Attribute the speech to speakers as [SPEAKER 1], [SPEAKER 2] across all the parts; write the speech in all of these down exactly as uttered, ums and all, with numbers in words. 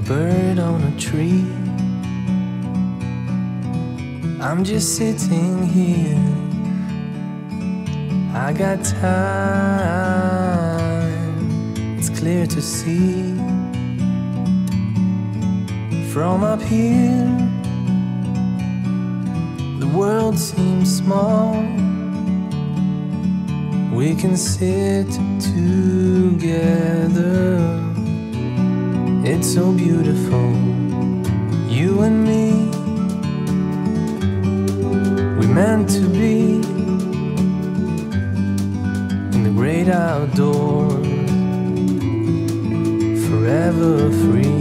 [SPEAKER 1] bird on a tree. I'm just sitting here. I got time, it's clear to see. From up here, the world seems small. We can sit together. It's so beautiful, you and me. We meant to be in the great outdoors, forever free.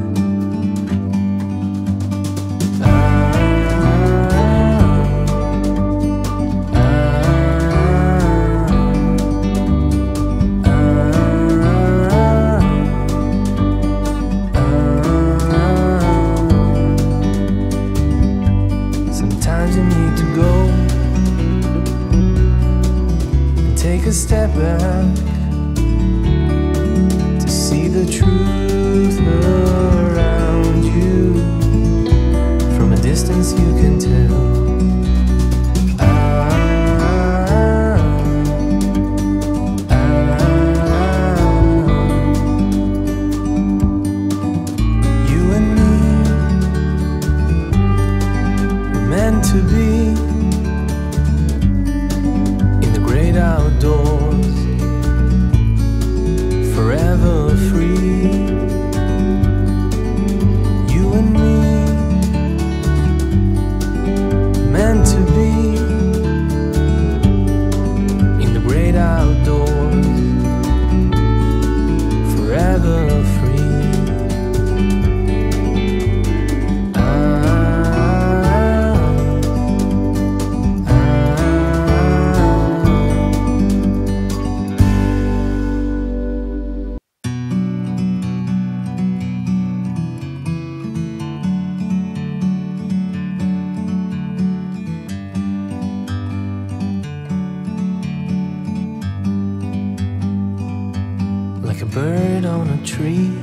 [SPEAKER 1] You need to go and take a step back to see the truth around you. From a distance you can tell. To be in the great outdoors, forever free. You and me, meant to be in the great outdoors, forever free. Like a bird on a tree,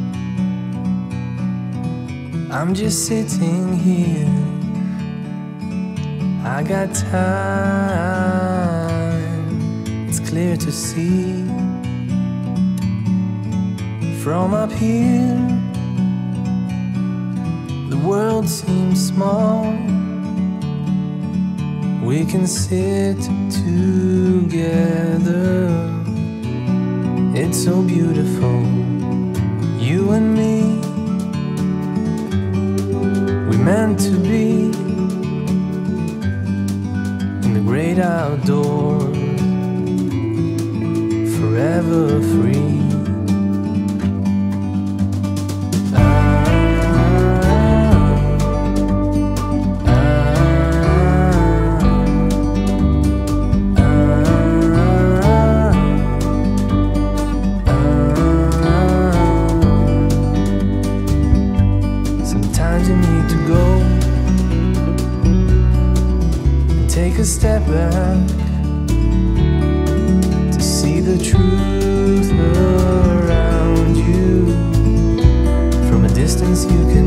[SPEAKER 1] I'm just sitting here. I got time, it's clear to see. From up here, the world seems small. We can sit together. It's so beautiful, you and me. We meant to be in the great outdoors, forever free. You need to go and take a step back to see the truth around you. From a distance you can